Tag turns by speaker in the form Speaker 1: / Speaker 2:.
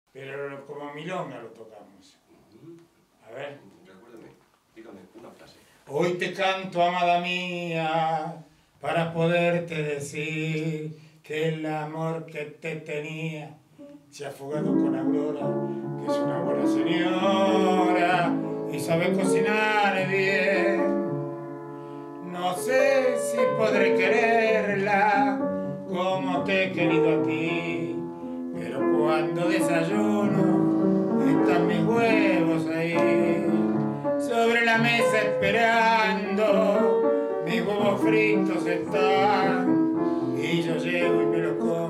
Speaker 1: pero como milonga lo tocamos. A ver.
Speaker 2: Recuérdame, dígame una frase.
Speaker 1: Hoy te canto, amada mía, para poderte decir que el amor que te tenía se ha fugado con Aurora, que es una buena señora y sabe cocinar bien. No sé si podré quererla como te he querido a ti, pero cuando desayuno están mis huevos ahí sobre la mesa esperando, mis huevos fritos están y yo llego y me los como.